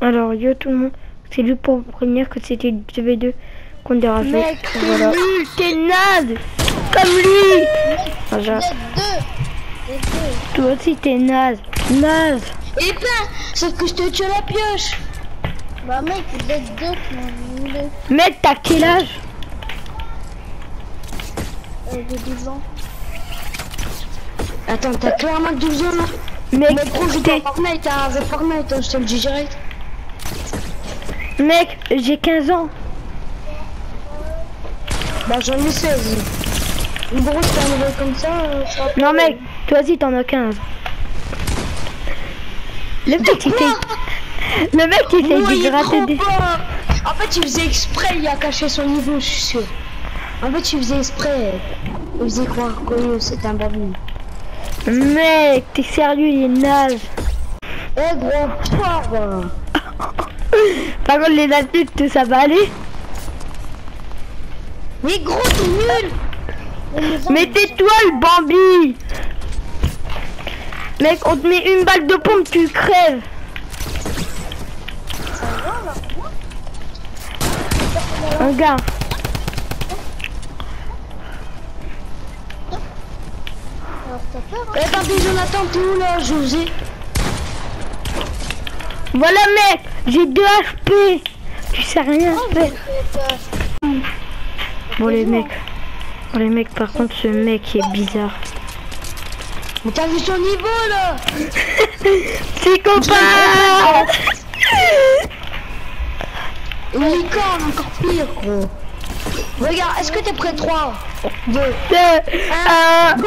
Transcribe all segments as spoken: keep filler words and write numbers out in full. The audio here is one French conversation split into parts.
Alors, yo tout le monde, c'est lui pour vous prévenir que c'était deux v deux contre des rageux. Mec, voilà. T'es naze comme lui. Ah, vous êtes deux. Vous êtes deux. toi aussi t'es naze. Naze. Et ben, sauf que je te tue la pioche. Bah mec, vous êtes deux qui m'ont mis deux. Mec, t'as quel âge? Euh, j'ai douze ans. Attends, t'as clairement douze ans là. Mec, Mais gros, je t'es... joue à Fortnite, hein, avec Fortnite, hein, je te le dis direct. Mec, j'ai quinze ans. Bah j'en ai seize. Une grosse un niveau comme ça, euh, ça va Non pas- mec, toi aussi t'en as quinze. Le mec il fait... Le mec il fait Non, il du est gratter trop des... fort. En fait, il faisait exprès, il a caché son niveau, je suis sûr. En fait, il faisait exprès. Il faisait croire que c'était un babou. Mec, t'es sérieux, il est naze. Eh gros pauvre. Par contre les adultes, ça va aller. Mais gros, t'es nul. Mais tais-toi le Bambi. Mec, on te met une balle de pompe, tu crèves. Regarde. Alors t'as peur, hein? Eh attendez, Jonathan, t'es où là, José? Voilà mec, j'ai deux H P. Tu sais rien faire. Bon les mecs. Bon les mecs, par contre ce mec est bizarre. Mais t'as vu son niveau là? Psychopathe. Une licorne, encore pire gros. Regarde, est-ce que t'es prêt? Trois, deux, deux, un.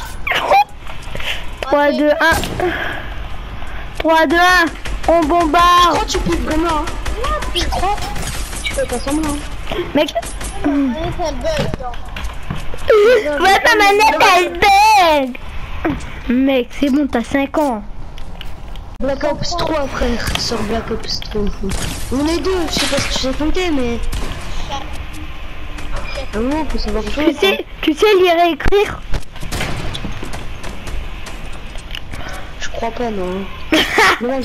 trois, deux, un. trois, deux, un. On Je bombarde. crois que tu peux vraiment. Hein. Je crois. Tu fais pas semblant. Hein. Mec. Allez, ça bug, non. Ouais, ta manette elle bug. Mec, c'est bon, t'as cinq ans. Black Ops trois, frère, sur Black Ops trois. On est deux, je sais pas si tu sais compter, mais. Ah non, on peut savoir jouer. Tu sais, tu sais lire et écrire? Je crois pas, non. Ouais,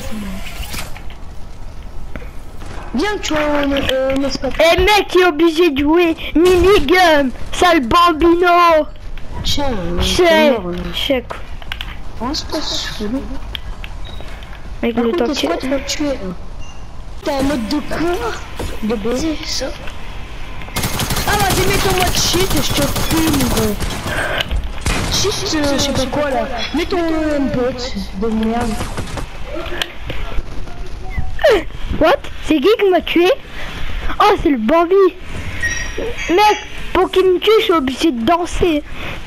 bien que tu vois, euh, n'est-ce pas? Eh mec, il est obligé de jouer minigum. Sale bambino. Tiens, Check. Check. On se passe sous. Mec, Par le contre, temps est-ce que... que tu vas te tuer? T'as un mode de quoi? De baiser, ça? Ah, vas-y, mets ton mode shit et je te fume, gros. Shit, euh, je sais pas quoi là. Mets ton euh, bot de merde. What? C'est qui qui m'a tué? Oh, c'est le Bambi. Mec, pour qu'il me tue, je suis obligé de danser.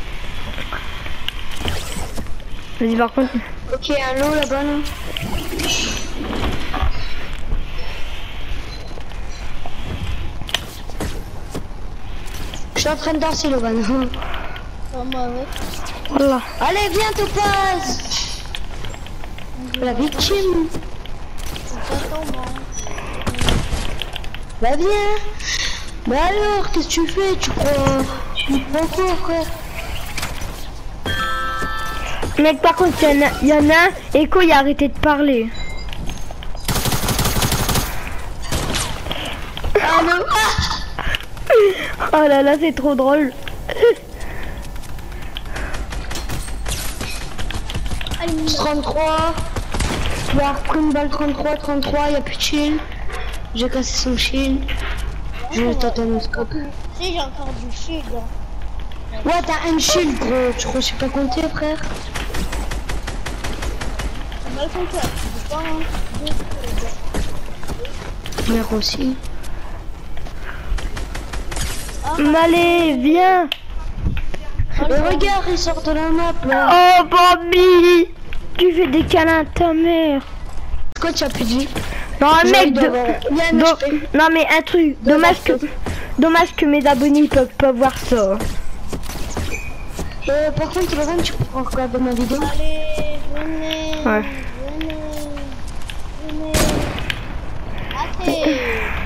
Vas-y, par contre. Ok, allô là-bas là. Je suis en train de danser le van. Ah, moi, ouais. Voilà. Allez, viens, Topaz. La victime. J'attends, moi. Bah viens. Bah alors, qu'est-ce que tu fais? Tu crois... Tu crois quoi, frère? Mec, par contre, il y, en a- y en a un, Echo, il a arrêté de parler. Ah non. Oh là là, c'est trop drôle. trente-trois. Tu as repris une balle trente-trois, trente-trois, y'a plus de shield. J'ai cassé son shield. J'ai le tatanoscope. Si, j'ai encore du shield. Hein. Ouais, t'as un shield, gros. Tu crois que je sais pas compter, frère? C'est mal compté. C'est pas un. Deux. Mère aussi. Allez, viens. Mais regarde, il sort de la map, là. Oh, Bambi. Tu fais des câlins à ta mère. Quoi, tu as plus dit? Non, un J'ai mec, envie de... d'avoir- Il y a un do- H P. non mais un truc, dommage que, dommage que mes abonnés ils peuvent pas voir ça. Euh, par contre, Logan, tu peux regarder ma vidéo? Allez, venez. Ouais. Venez. Venez. Allez.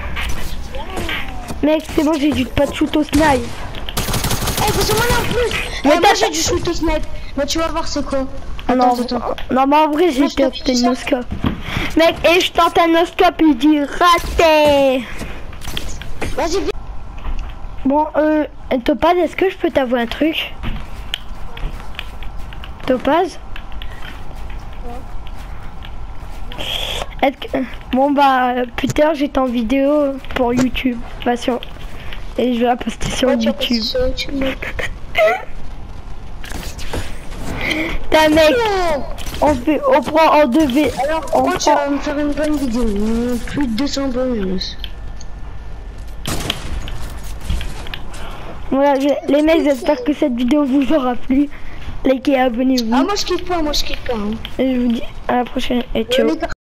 Mec, c'est bon, j'ai du pas de shoot au snipe. Eh, faut se moi en plus. Mais Eh, moi t'as- j'ai du shoot au snipe. Mais tu vas voir c'est quoi. Non, Attends, attends. non, mais en vrai, j'ai Moi, je peur te de dis ça. Nosca. Mec, et je tente un no-scope, il dit raté. Vas-y, viens. Bon, euh, Topaz, est-ce que je peux t'avouer un truc? Topaz? Est-ce que... Bon bah, plus tard, j'étais en vidéo pour YouTube. Bah, sur... Et je vais la poster sur Ouais, tu vas YouTube. passer sur YouTube, mec. T'as mec, on fait, on prend en deux V. Alors, on moi, tu prend... vas me faire une bonne vidéo. euh, Plus de deux cents bonnes. Voilà, je- les mecs, j'espère que cette vidéo vous aura plu. Likez et abonnez-vous. Ah, moi, je kiffe pas, moi, je kiffe pas. Hein. Et je vous dis à la prochaine et ciao. Les gars,